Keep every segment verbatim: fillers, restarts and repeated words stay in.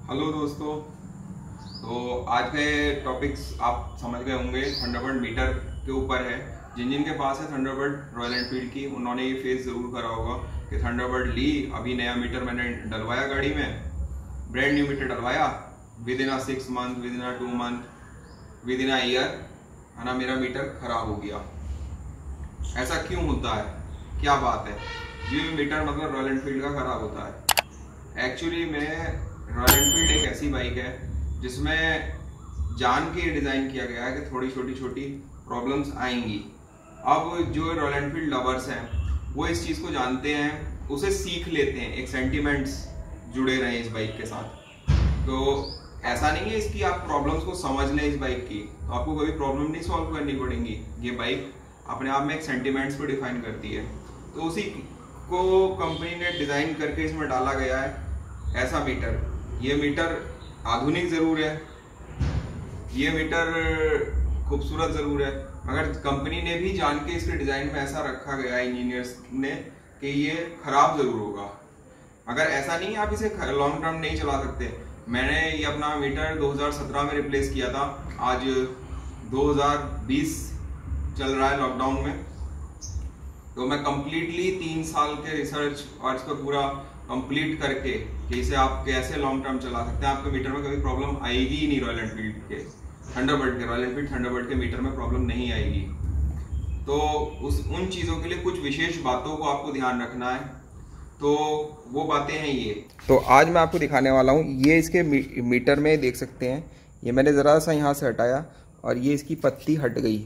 Hello दोस्तों, तो आज के टॉपिक्स आप समझ गए होंगे थंडरबर्ड मीटर के ऊपर है। जिन जिन के पास है थंडरबर्ड रॉयल एनफील्ड की, उन्होंने ये फेस ज़रूर करा होगा कि थंडरबर्ड ली, अभी नया मीटर मैंने डलवाया गाड़ी में, ब्रांड न्यू मीटर डलवाया, within a six month within a two month within a year है ना, मेरा मीटर खराब हो गया। ऐसा क्यों होता है, क्या बात है? ये मीटर मतलब रॉयल एनफील्ड का खराब होता है। एक्चुअली में रॉयल एनफील्ड एक ऐसी बाइक है जिसमें जान के डिज़ाइन किया गया है कि थोड़ी छोटी छोटी प्रॉब्लम्स आएंगी। अब जो रॉयल एनफील्ड लवर्स हैं वो इस चीज़ को जानते हैं, उसे सीख लेते हैं, एक सेंटिमेंट्स जुड़े रहे इस बाइक के साथ। तो ऐसा नहीं है इसकी आप प्रॉब्लम्स को समझ लें इस बाइक की तो आपको कभी प्रॉब्लम नहीं सॉल्व करनी पड़ेंगी। ये बाइक अपने आप में एक सेंटिमेंट्स को डिफाइन करती है, तो उसी को कंपनी ने डिज़ाइन करके इसमें डाला गया है ऐसा मीटर। ये मीटर आधुनिक ज़रूर है, ये मीटर खूबसूरत ज़रूर है, मगर कंपनी ने भी जान के इसके डिज़ाइन में ऐसा रखा गया है इंजीनियर्स ने कि ये ख़राब ज़रूर होगा। अगर ऐसा नहीं है आप इसे लॉन्ग टर्म नहीं चला सकते। मैंने ये अपना मीटर दो हज़ार सत्रह में रिप्लेस किया था, आज दो हज़ार बीस चल रहा है लॉकडाउन में, तो मैं कंप्लीटली तीन साल के रिसर्च और इसका पूरा कंप्लीट करके कि इसे आप कैसे लॉन्ग टर्म चला सकते हैं, आपके मीटर में कभी प्रॉब्लम आएगी ही नहीं। रॉयल एनफील्ड के थंडरबर्ड के रॉयल एनफील्ड थंडरबर्ड के मीटर में प्रॉब्लम नहीं आएगी। तो उस उन चीज़ों के लिए कुछ विशेष बातों को आपको ध्यान रखना है, तो वो बातें हैं ये। तो आज मैं आपको दिखाने वाला हूँ, ये इसके मी, मीटर में देख सकते हैं, ये मैंने ज़रा सा यहाँ से हटाया और ये इसकी पत्ती हट गई,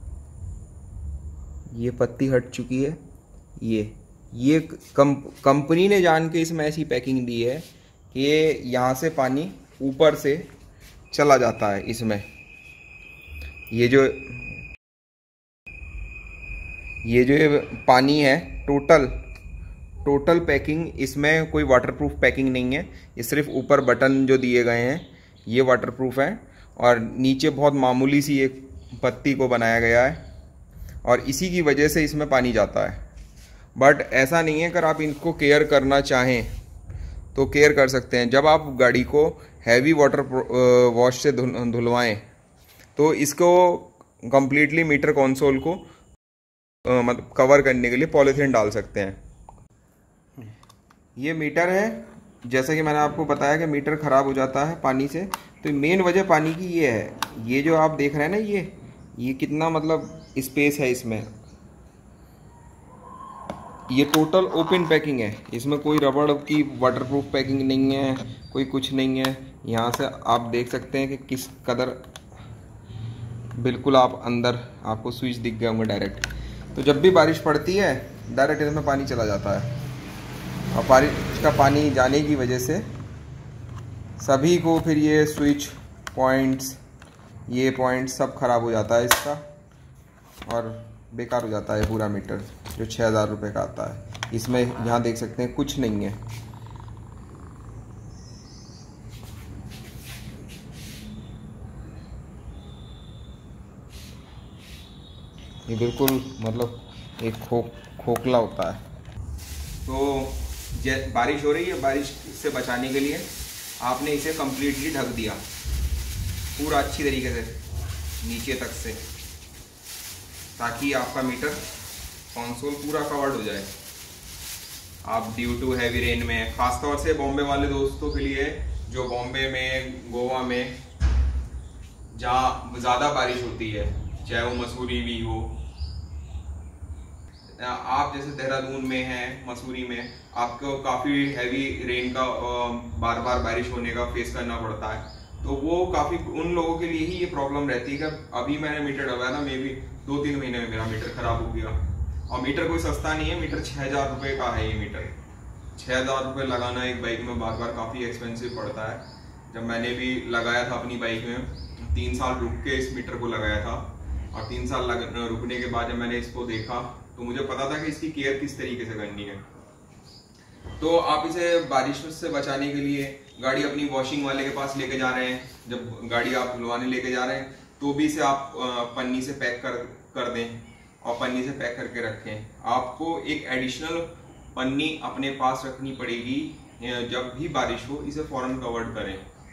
ये पत्ती हट चुकी है। ये ये कम कंपनी ने जान के इसमें ऐसी पैकिंग दी है कि ये यहाँ से पानी ऊपर से चला जाता है इसमें। ये जो ये जो पानी है टोटल टोटल पैकिंग, इसमें कोई वाटरप्रूफ पैकिंग नहीं है, ये सिर्फ ऊपर बटन जो दिए गए हैं ये वाटरप्रूफ है और नीचे बहुत मामूली सी एक पत्ती को बनाया गया है और इसी की वजह से इसमें पानी जाता है। बट ऐसा नहीं है, अगर आप इनको केयर करना चाहें तो केयर कर सकते हैं। जब आप गाड़ी को हैवी वाटर वॉश से धुलवाएं तो इसको कंप्लीटली मीटर कंसोल को मतलब कवर करने के लिए पॉलीथीन डाल सकते हैं। ये मीटर है, जैसा कि मैंने आपको बताया कि मीटर ख़राब हो जाता है पानी से, तो मेन वजह पानी की ये है। ये जो आप देख रहे हैं ना, ये ये कितना मतलब स्पेस है इसमें, ये टोटल ओपन पैकिंग है, इसमें कोई रबड़ की वाटरप्रूफ पैकिंग नहीं है, कोई कुछ नहीं है। यहाँ से आप देख सकते हैं कि किस कदर बिल्कुल आप अंदर, आपको स्विच दिख गए होंगे डायरेक्ट। तो जब भी बारिश पड़ती है डायरेक्ट इसमें पानी चला जाता है और बारिश का पानी जाने की वजह से सभी को फिर ये स्विच पॉइंट्स, ये पॉइंट सब ख़राब हो जाता है इसका और बेकार हो जाता है पूरा मीटर जो छः हज़ार रुपये का आता है। इसमें यहाँ देख सकते हैं कुछ नहीं है, ये बिल्कुल मतलब एक खो खोखला होता है। तो बारिश हो रही है, बारिश से बचाने के लिए आपने इसे कम्प्लीटली ढक दिया पूरा अच्छी तरीके से नीचे तक से, ताकि आपका मीटर कंसोल पूरा कवर्ड हो जाए। आप ड्यू टू हैवी रेन में, ख़ासतौर से बॉम्बे वाले दोस्तों के लिए जो बॉम्बे में, गोवा में जहाँ ज़्यादा बारिश होती है, चाहे वो मसूरी भी हो, आप जैसे देहरादून में हैं, मसूरी में आपको काफ़ी हैवी रेन का बार बार बारिश होने का फेस करना पड़ता है, तो वो काफ़ी उन लोगों के लिए ही ये प्रॉब्लम रहती है कि अभी मैंने मीटर डलवाया था, मे भी दो तीन महीने में मेरा मीटर ख़राब हो गया। और मीटर कोई सस्ता नहीं है, मीटर छः हज़ार रुपये का है। ये मीटर छः हज़ार रुपये लगाना एक बाइक में बार बार काफ़ी एक्सपेंसिव पड़ता है। जब मैंने भी लगाया था अपनी बाइक में, तीन साल रुक के इस मीटर को लगाया था और तीन साल लग रुकने के बाद जब मैंने इसको देखा तो मुझे पता था कि इसकी केयर किस तरीके से करनी है। तो आप इसे बारिश से बचाने के लिए गाड़ी अपनी वॉशिंग वाले के पास लेके जा रहे हैं, जब गाड़ी आप धुलवाने लेके जा रहे हैं तो भी इसे आप पन्नी से पैक कर कर दें और पन्नी से पैक करके रखें। आपको एक एडिशनल पन्नी अपने पास रखनी पड़ेगी, जब भी बारिश हो इसे फौरन कवर्ड करें।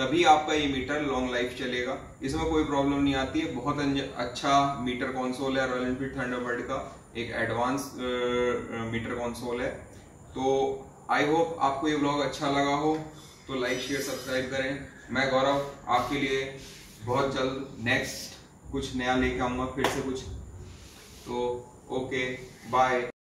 तभी आपका ये मीटर लॉन्ग लाइफ चलेगा। इसमें कोई प्रॉब्लम नहीं आती है। बहुत अच्छा मीटर कंसोल है रॉयल एनफील्ड थंडरबर्ड का, एक एडवांस मीटर कंसोल है। तो आई होप आपको ये ब्लॉग अच्छा लगा हो, तो लाइक शेयर सब्सक्राइब करें। मैं गौरव आपके लिए बहुत जल्द नेक्स्ट कुछ नया लेके आऊंगा फिर से कुछ। तो ओके बाय।